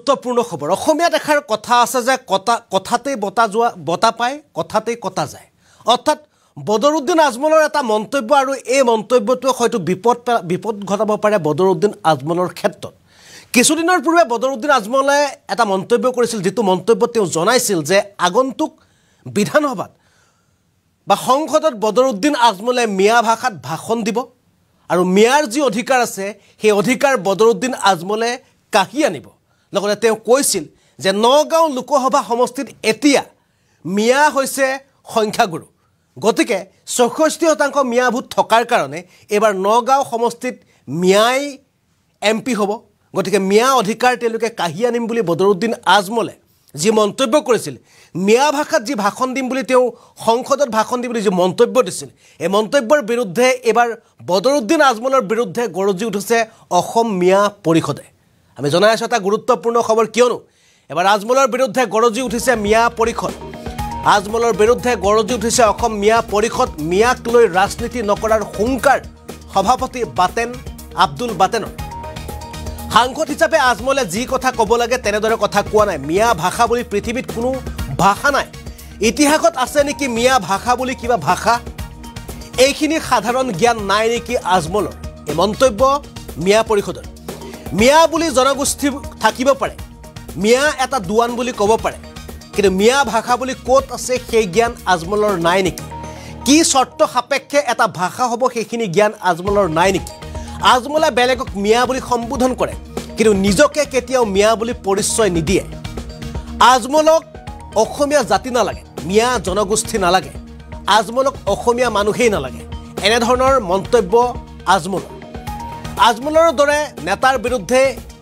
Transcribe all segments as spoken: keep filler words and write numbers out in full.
গুৰুত্বপূৰ্ণ খবৰ অসমীয়া দেখাৰ কথা আছে যে কথা কথাতে বতা যোৱা বতা পায় কথাতে কটা যায় অৰ্থাৎ বদৰুদ্দিন আজমলৰ এটা মন্তব্য আৰু এই মন্তব্যটো হয়তো বিপদ বিপদ ঘটাব পাৰে বদৰুদ্দিন আজমলৰ ক্ষেত্ৰত কিছুদিনৰ পূৰ্বে বদৰুদ্দিন আজমলে এটা মন্তব্য কৰিছিল যেটো মন্তব্য তেওঁ জনাইছিল যে আগন্তুক বিধানসভাত বা সংসদত বদৰুদ্দিন আজমলে মিয়া ভাষাত ভাষণ দিব আৰু মিয়াৰ যি অধিকাৰ আছে সেই অধিকাৰ বদৰুদ্দিন আজমলে কাহি আনিব লগতে তেওঁ কৈছিল যে নগাঁও লোকসভা সমষ্টিত এতিয়া মিয়া হৈছে সংখ্যাগুৰু গতিকে ছয়ষষ্ঠি শতাংশ মিয়া ভোট থকাৰ কাৰণে এবাৰ নগাঁও সমষ্টিত মিয়াই এমপি হ'ব গতিকে মিয়া অধিকাৰ তেওঁলোকে কাহি আনিম বুলি বদৰুদ্দিন আজমলে যি মন্তব্য কৰিছিল মিয়া ভাষাত যি ভাষণ দিম বুলি তেওঁ সংসদত ভাষণ দি বুলি যি মন্তব্য দিছিল এই মন্তব্যৰ বিৰুদ্ধে এবাৰ বদৰুদ্দিন আজমলৰ বিৰুদ্ধে গৰজি উঠিছে অসম মিয়া পৰিষদে আমি জনাই আছো এটা গুৰুত্বপূৰ্ণ খবৰ কিয়নো এবাৰ আজমলৰ বিৰুদ্ধে গৰজি উঠিছে মিয়া পৰিষদ আজমলৰ বিৰুদ্ধে গৰজি উঠিছে অসম মিয়া পৰিষদ মিয়াক লৈ ৰাজনীতি নকৰাৰ হুংকাৰ সভাপতি বাতেন আব্দুল বাতেনৰ সাংসদ হিচাপে আজমলে যি কথা ক'ব লাগে তেনেদৰে কথা কোৱা নাই মিয়া ভাষা বুলি পৃথিৱীত কোনো ভাষা নাই ইতিহাসত আছে নেকি মিয়া ভাষা বুলি কিবা ভাষা এইখিনি সাধাৰণ জ্ঞান নাই নেকি আজমলৰ এই মন্তব্য মিয়া পৰিষদৰ মিয়া বুলি জনগোষ্ঠী থাকিব পাৰে মিয়া এটা দুৱান বুলি ক'ব পাৰে কিন্তু মিয়া ভাষা বুলি ক'ত আছে সেই জ্ঞান আজমলৰ নাই নেকি কি শৰ্ত সাপেক্ষে এটা ভাষা হ'ব সেইখিনি জ্ঞান আজমলৰ নাই নেকি আজমলে বেলেগক মিয়া বুলি সম্বোধন কৰে কিন্তু নিজকে কেতিয়াও মিয়া বুলি পৰিচয় নিদিয়ে আজমলক অসমীয়া জাতি নালাগে মিয়া জনগোষ্ঠী নালাগে আজমলক অসমীয়া মানুহেই নালাগে এনে ধৰণৰ মন্তব্য আজমলৰ আজমলৰ দৰে নেতাৰ বিৰুদ্ধে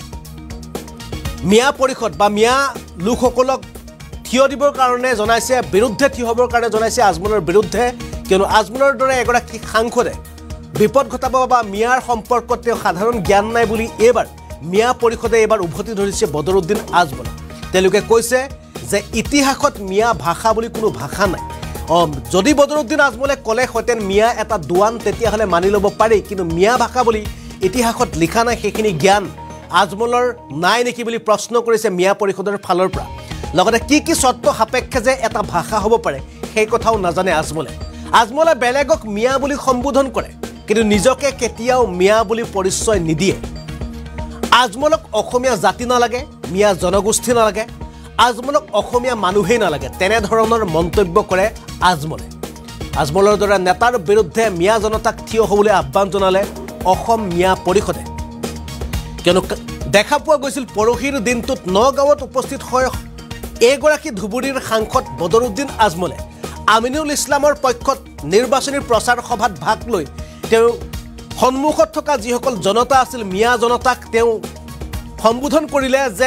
মিয়া পৰিষদ বা মিয়া লোকসকলক থিয় দিবৰ কাৰণে জনাইছে বিৰুদ্ধে থিয় হ'বৰ কাৰণে জনাইছে আজমলৰ বিৰুদ্ধে কিয়নো আজমলৰ দৰে এগৰাকী সাংসদে বিপদ ঘটাব বা মিয়াৰ সম্পৰ্কত তেওঁ সাধাৰণ জ্ঞান নাই বুলি এবাৰ মিয়া পৰিষদে এবাৰ উভতি ধৰিছে বদৰুদ্দিন আজমল তেওঁলোকে কৈছে যে ইতিহাসত মিয়া ভাষা বুলি কোনো ভাষা নাই যদি বদৰুদ্দিন আজমলে ক'লে হতেন মিয়া এটা দুৱান তেতিয়াহ'লে মানি ল'ব পাৰি কিন্তু মিয়া ভাষা বুলি ইতিহাসত লিখা নাই সেইখিনি জ্ঞান আজমলৰ নাই নেকি বুলি প্ৰশ্ন কৰিছে মিয়া পৰিষদৰ ফালৰ পৰা লগতে কি কি শৰ্ত সাপেক্ষে যে এটা ভাষা হ'ব পাৰে সেই কথাও নাজানে আজমলে আজমলে বেলেগক মিয়া বুলি সম্বোধন কৰে কিন্তু নিজকে কেতিয়াও মিয়া বুলি পৰিচয় নিদিয়ে আজমলক অসমীয়া জাতি নালাগে মিয়া জনগোষ্ঠী নালাগে আজমলক অসমীয়া মানুহেই নালাগে তেনে ধৰণৰ মন্তব্য কৰে আজমলে আজমলৰ দৰে নেতাৰ বিৰুদ্ধে মিয়া জনতাক থিয় হ'বলৈ আহ্বান জনালে অসম মিয়া পৰিষদে কিয়নো দেখা পোৱা গৈছিল পৰহিৰ দিনটোত নগাঁৱত উপস্থিত হৈ এগৰাকী ধুবুৰীৰ সাংসদ বদৰুদ্দিন আজমলে আমিনুল ইছলামৰ পক্ষত নিৰ্বাচনী প্ৰচাৰ সভাত ভাগ লৈ তেওঁ সন্মুখত থকা যিসকল জনতা আছিল মিয়া জনতাক তেওঁ সম্বোধন কৰিলে যে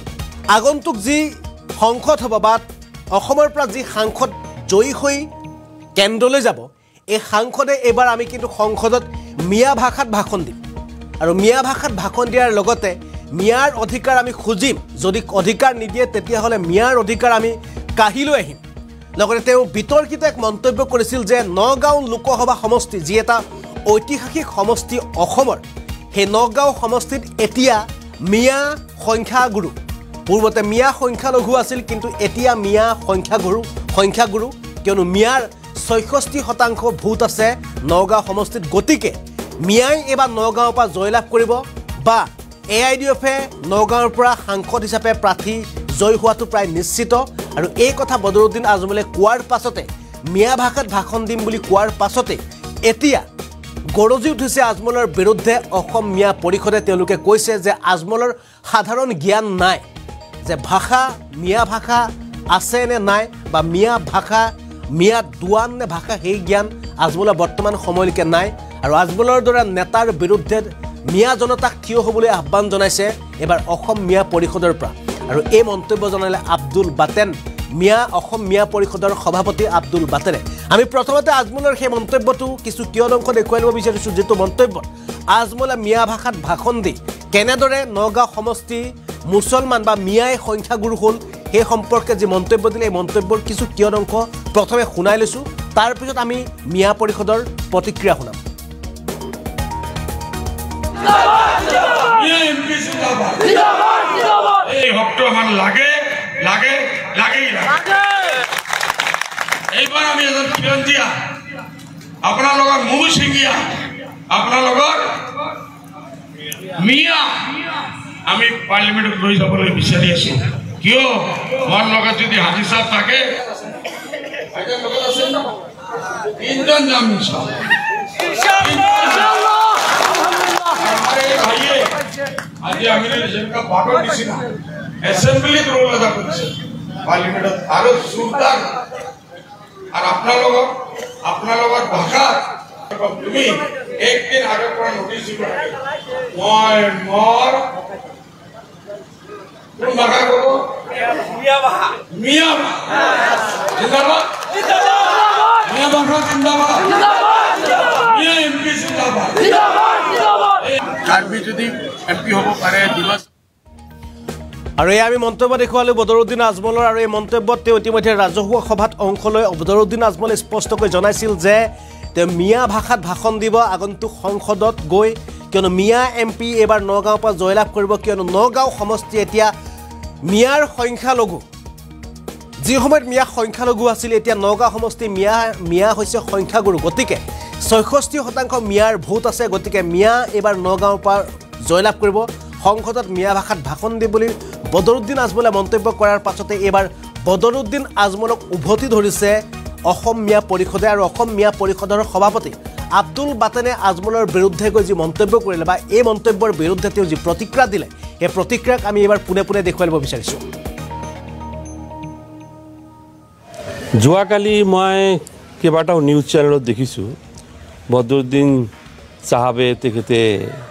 আগন্তুক যি সংসদ হ'ব বা অসমৰ পৰা যি সাংসদ জয়ী হৈ কেন্দ্ৰলৈ যাব এই সাংসদে এবাৰ আমি কিন্তু সংসদত মিয়া ভাষাত ভাষণ দিম আৰু মিয়া ভাষাত ভাষণ দিয়াৰ লগতে মিয়াৰ অধিকাৰ আমি খুজিম যদি অধিকাৰ নিদিয়ে তেতিয়াহ'লে মিয়াৰ অধিকাৰ আমি কাহি লৈ আহিম লগতে তেওঁ বিতৰ্কিত এক মন্তব্য কৰিছিল যে নগাঁও লোকসভা সমষ্টি যি এটা ঐতিহাসিক সমষ্টি অসমৰ সেই নগাঁও সমষ্টিত এতিয়া মিয়া সংখ্যাগুৰু পূৰ্বতে মিয়া সংখ্যালঘু আছিল কিন্তু এতিয়া মিয়া সংখ্যাগুৰু সংখ্যাগুৰু কিয়নো মিয়াৰ ছয়ষষ্ঠি শতাংশ ভোট আছে নগাঁও সমষ্টিত গতিকে মিয়াই এবাৰ নগাঁৱৰ পৰা জয়লাভ কৰিব বা এ আই ডি এফে নগাঁৱৰ পৰা সাংসদ হিচাপে প্ৰাৰ্থী জয় হোৱাটো প্ৰায় নিশ্চিত আৰু এই কথা বদৰুদ্দিন আজমলে কোৱাৰ পাছতে মিয়া ভাষাত ভাষণ দিম বুলি কোৱাৰ পাছতে এতিয়া গৰজি উঠিছে আজমলৰ বিৰুদ্ধে অসম মিয়া পৰিষদে তেওঁলোকে কৈছে যে আজমলৰ সাধাৰণ জ্ঞান নাই যে ভাষা মিয়া ভাষা আছে নে নাই বা মিয়া ভাষা মিয়া দুৱান নে ভাষা সেই জ্ঞান আজমলৰ বৰ্তমান সময়লৈকে নাই আৰু আজমলৰ দৰে নেতাৰ বিৰুদ্ধে মিয়া জনতাক থিয় হ'বলৈ আহ্বান জনাইছে এবাৰ অসম মিয়া পৰিষদৰ পৰা আৰু এই মন্তব্য জনালে আব্দুল বাতেন মিয়া অসম মিয়া পৰিষদৰ সভাপতি আব্দুল বাতেনে আমি প্ৰথমতে আজমলৰ সেই মন্তব্যটো কিছু কিয়ন অংশ দেখুৱাই ল'ব বিচাৰিছোঁ যেটো মন্তব্য আজমলে মিয়া ভাষাত ভাষণ দি কেনেদৰে নগাঁও সমষ্টি মুছলমান বা মিয়াই সংখ্যাগুৰু হ'ল সেই সম্পৰ্কে যি মন্তব্য দিলে এই মন্তব্যৰ কিছু কিয়ন অংশ প্ৰথমে শুনাই লৈছোঁ তাৰ পিছত আমি মিয়া পৰিষদৰ প্ৰতিক্ৰিয়া শুনাম এই আমাৰ লাগে লাগে লাগেই লাগে এইবাৰ আমি এজন খিলঞ্জীয়া আপোনাৰ লগত মৌ সিংগীয়া আপোনাৰ লগত মিয়া আমি পাৰ্লিমেণ্টত লৈ যাবলৈ বিচাৰি আছো কিয় মোৰ লগত যদি হাজি সাহেব থাকে তিনজন যাম আজি আমি যেনেকা ভাগৰ দিছিলা এসেম্বলিত ৰোল আদা কৰিছে পাৰ্লিমেণ্টত আৰু সুলতান আর আপনার লোক আপনার লোকের ভাষা তুমি একদিন আগের পর নোটিস দিব মই মর কোন ভাষা কব মিয়া ভাষা মিয়া ভাষা জিন্দাবাদ জিন্দাবাদ মিয়া ভাষা জিন্দাবাদ জিন্দাবাদ মিয়া এমপি জিন্দাবাদ জিন্দাবাদ জিন্দাবাদ কারবি যদি এমপি হব পারে দিবস আৰু এই আমি মন্তব্য দেখুৱালো বদৰুদ্দিন আজমলৰ আৰু এই মন্তব্যত তেওঁ ইতিমধ্যে ৰাজহুৱা সভাত অংশ লৈ বদৰুদ্দিন আজমলে স্পষ্টকৈ জনাইছিল যে তেওঁ মিয়া ভাষাত ভাষণ দিব আগন্তুক সংসদত গৈ কিয়নো মিয়া এম পি এইবাৰ নগাঁৱৰ পৰা জয়লাভ কৰিব কিয়নো নগাঁও সমষ্টি এতিয়া মিয়াৰ সংখ্যালঘু যি সময়ত মিয়া সংখ্যালঘু আছিল এতিয়া নগাঁও সমষ্টি মিয়া মিয়া হৈছে সংখ্যাগুৰু গতিকে ছয়ষষ্ঠি শতাংশ মিয়াৰ ভোট আছে গতিকে মিয়া এইবাৰ নগাঁৱৰ পৰা জয়লাভ কৰিব সংসদত মিয়া ভাষাত ভাষণ দিব বুলি বদৰুদ্দিন আজমলে মন্তব্য কৰাৰ পাছতে এবাৰ বদৰুদ্দিন আজমলক উভতি ধৰিছে অসম মিয়া পৰিষদে আৰু অসম মিয়া পৰিষদৰ সভাপতি আব্দুল বাতেনে আজমলৰ বিৰুদ্ধে গৈ যি মন্তব্য কৰিলে বা এই মন্তব্যৰ বিৰুদ্ধে তেওঁ যি প্ৰতিক্ৰিয়া দিলে এই প্ৰতিক্ৰিয়াক আমি এবাৰ পুনে পুনে দেখুৱাই দিব বিচাৰিছোঁ যোৱাকালি মই কেইবাটাও নিউজ চেনেলত দেখিছোঁ বদৰুদ্দিন চাহাবে তেখেতে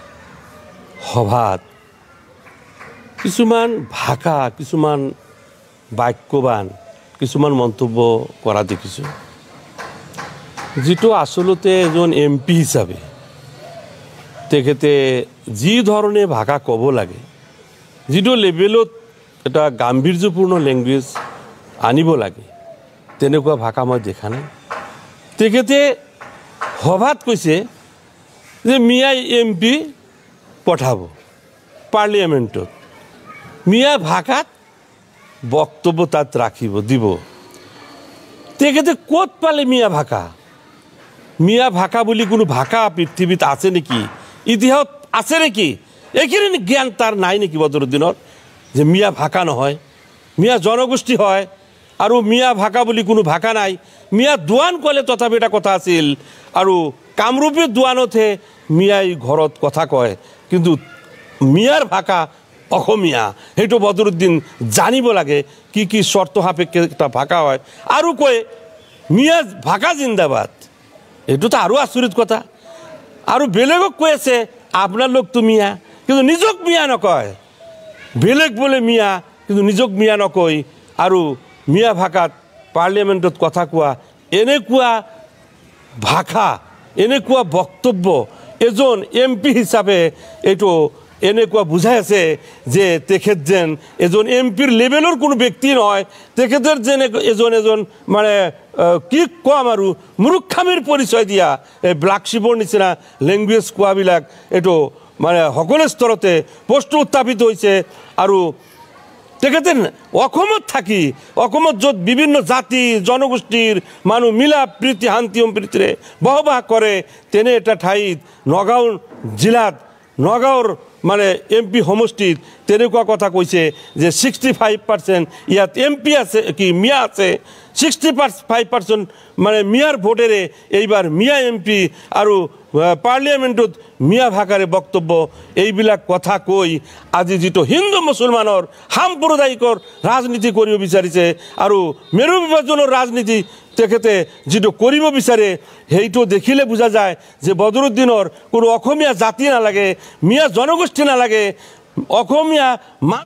সভাত কিছুমান ভাষা কিছুমান বাক্যবান কিছুমান মন্তব্য কৰা দেখিছোঁ যিটো আচলতে এজন এম পি হিচাপে তেখেতে যি ধৰণে ভাষা ক'ব লাগে যিটো লেভেলত এটা গাম্ভীৰ্যপূৰ্ণ লেংগুৱেজ আনিব লাগে তেনেকুৱা ভাষা মই দেখা নাই তেখেতে সভাত কৈছে যে মিয়াই এম পি পঠাব পাৰ্লিয়ামেণ্টত মিয়া ভাষাত বক্তব্য তাত ৰাখিব দিব তেখেতে ক'ত পালে মিয়া ভাষা মিয়া ভাষা বুলি কোনো ভাষা পৃথিৱীত আছে নেকি ইতিহাসত আছে নেকি এইখিনি জ্ঞান তাৰ নাই নেকি বদৰুদ্দিনৰ যে মিয়া ভাষা নহয় মিয়া জনগোষ্ঠী হয় আৰু মিয়া ভাষা বুলি কোনো ভাষা নাই মিয়া দোৱান ক'লে তথাপি এটা কথা আছিল আৰু কামৰূপী দোৱানতহে মিয়াই ঘৰত কথা কয় কিন্তু মিয়াৰ ভাষা অসমীয়া সেইটো বদৰুদ্দিন জানিব লাগে কি কি শর্ত সাপেক্ষে এটা ভাষা হয় আৰু কয় মিয়া ভাষা জিন্দাবাদ এইটো তো আৰু আচৰিত কথা আৰু বেলেগক কৈ আছে আপোনাৰ লোক তো মিয়া কিন্তু নিজক মিয়া নকয় বেলেগ বলে মিয়া কিন্তু নিজক মিয়া নকয় আৰু মিয়া ভাষাত পাৰ্লিয়ামেণ্টত কথা কোৱা এনেকুৱা ভাষা এনেকুৱা বক্তব্য এজন এম পি হিচাপে এইটো এনেকুৱা বুঝাই আছে যে তেখেত যেন এজন এম পিৰ লেভেলৰ কোনো ব্যক্তি নহয় তেখেতৰ যেন এজন এজন মানে কি কম আৰু মূৰ্খামিৰ পৰিচয় দিয়া এই ব্লাক শিপৰ নিচিনা লেংগুৱেজ কোৱাবিলাক এইটো মানে সকলো স্তৰতে প্ৰশ্ন উত্থাপিত হৈছে আৰু তেখেতে অসমত থাকি অসমত য'ত বিভিন্ন জাতি জনগোষ্ঠীৰ মানুহ মিলা প্ৰীতি শান্তি সম্প্ৰীতিৰে বসবাস কৰে তেনে এটা ঠাইত নগাঁও জিলাত নগাঁৱৰ মানে এম পি সমষ্টিত তেনেকুৱা কথা কৈছে যে ছিক্সটি ফাইভ পাৰ্চেণ্ট ইয়াত এম পি আছে কি মিয়া আছে ছিক্সটি ফাইভ পাৰ্চেণ্ট মানে মিয়াৰ ভোটেৰে এইবাৰ মিয়া এম পি আৰু পাৰ্লিয়ামেণ্টত মিয়া ভাষাৰে বক্তব্য এইবিলাক কথা কৈ আজি যিটো হিন্দু মুছলমানৰ সাম্প্ৰদায়িকৰ ৰাজনীতি কৰিব বিচাৰিছে আৰু মেৰু বিভাজনৰ ৰাজনীতি তেখেতে যিটো কৰিব বিচাৰে সেইটো দেখিলে বুজা যায় যে বদৰুদ্দিনৰ কোনো অসমীয়া জাতি নালাগে মিয়া জনগোষ্ঠী নালাগে অসমীয়া মা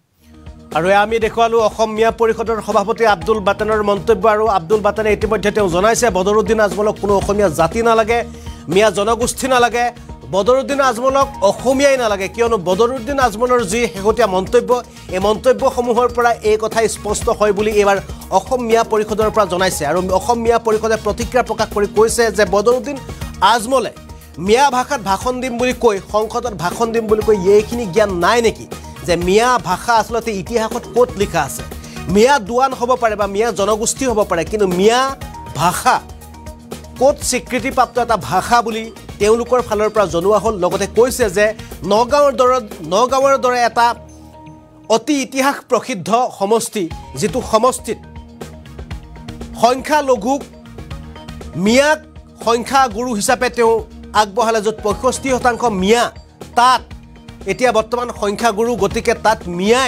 আৰু আমি দেখুৱালো অসম মিয়া পৰিষদৰ সভাপতি আব্দুল বাতেনৰ মন্তব্য আৰু আব্দুল বাতেনে ইতিমধ্যে তেওঁ জনাইছে বদৰুদ্দিন আজমলক কোনো অসমীয়া জাতি নালাগে মিয়া জনগোষ্ঠী নালাগে বদৰুদ্দিন আজমলক অসমীয়াই নালাগে কিয়নো বদৰুদ্দিন আজমলৰ যি শেহতীয়া মন্তব্য এই মন্তব্যসমূহৰ পৰা এই কথা স্পষ্ট হয় বুলি এবাৰ অসম মিয়া পৰিষদৰ পৰা জনাইছে আৰু অসম মিয়া পৰিষদে প্ৰতিক্ৰিয়া প্ৰকাশ কৰি কৈছে যে বদৰুদ্দিন আজমলে মিয়া ভাষাত ভাষণ দিম বুলি কৈ সংসদত ভাষণ দিম বুলি কৈ এইখিনি জ্ঞান নাই নেকি যে মিয়া ভাষা আসলতে ইতিহাসত ক'ত লিখা আছে মিয়া দুৱান হ'ব পাৰে বা মিয়া জনগোষ্ঠী হ'ব পাৰে কিন্তু মিয়া ভাষা ক'ত স্বীকৃতিপ্ৰাপ্ত এটা ভাষা বুলি তেওঁলোকৰ ফালৰ পৰা জনোৱা হ'ল লগতে কৈছে যে নগাঁৱৰ দৰে নগাঁৱৰ দৰে এটা অতি ইতিহাস প্ৰসিদ্ধ সমষ্টি যিটো সমষ্টিত সংখ্যালঘুক মিয়াক সংখ্যা গুৰু হিচাপে তেওঁ আগবঢ়ালে য'ত পঁয়ষষ্ঠি শতাংশ মিয়া তাত এতিয়া বৰ্তমান সংখ্যা গুৰু গতিকে তাত মিয়াই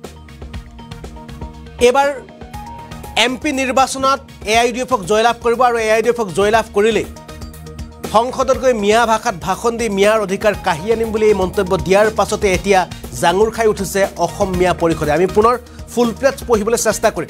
এবাৰ এম পি নিৰ্বাচনত এ আই ডি এফক জয়লাভ কৰিব আৰু এ আই ডি এফক জয়লাভ কৰিলে সংসদত গৈ মিয়া ভাষাত ভাষণ দি মিয়াৰ অধিকাৰ কাঢ়ি আনিম বুলি এই মন্তব্য দিয়াৰ পাছতে এতিয়া জাঙুৰ খাই উঠিছে অসম মিয়া পৰিষদে আমি পুনৰ ফুল প্লেট পঢ়িবলৈ চেষ্টা কৰিম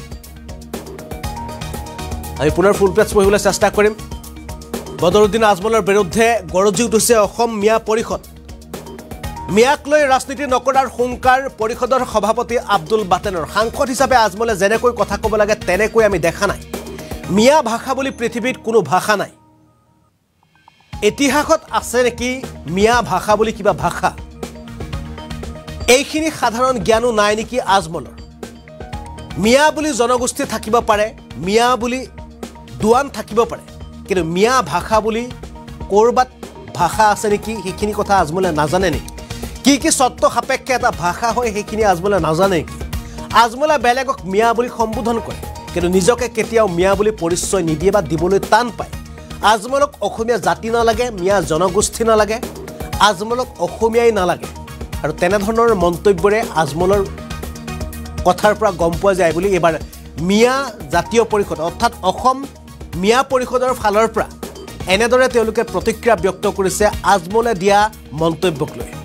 আমি পুনৰ ফুল প্লেট পঢ়িবলৈ চেষ্টা কৰিম বদৰুদ্দিন আজমলৰ বিৰুদ্ধে গৰজি উঠিছে অসম মিয়া পৰিষদ মিয়াক লৈ ৰাজনীতি নকৰাৰ হুংকাৰ পৰিষদৰ সভাপতি আব্দুল বাটেনৰ সাংসদ হিচাপে আজমলে যেনেকৈ কথা ক'ব লাগে তেনেকৈ আমি দেখা নাই মিয়া ভাষা বুলি পৃথিৱীত কোনো ভাষা নাই ইতিহাসত আছে নেকি মিয়া ভাষা বুলি কিবা ভাষা এইখিনি সাধাৰণ জ্ঞানো নাই নেকি আজমলৰ মিয়া বুলি জনগোষ্ঠী থাকিব পাৰে মিয়া বুলি দুৱান থাকিব পাৰে কিন্তু মিয়া ভাষা বুলি কৰবাত ভাষা আছে নেকি সেইখিনি কথা আজমলে নাজানে নেকি কি কি সত্য সাপেক্ষে এটা ভাষা হয় সেইখিনি আজমলে নাজানে নেকি আজমলে বেলেগক মিয়া বুলি সম্বোধন কৰে কিন্তু নিজকে কেতিয়াও মিয়া বুলি পৰিচয় নিদিয়ে বা দিবলৈ টান পায় আজমলক অসমীয়া জাতি নালাগে মিয়া জনগোষ্ঠী নালাগে আজমলক অসমীয়াই নালাগে আৰু তেনেধৰণৰ মন্তব্যৰে আজমলৰ কথাৰ পৰা গম পোৱা যায় বুলি এবাৰ মিয়া জাতীয় পৰিষদ অৰ্থাৎ অসম মিয়া পৰিষদৰ ফালৰ পৰা এনেদৰে তেওঁলোকে প্ৰতিক্ৰিয়া ব্যক্ত কৰিছে আজমলে দিয়া মন্তব্যক লৈ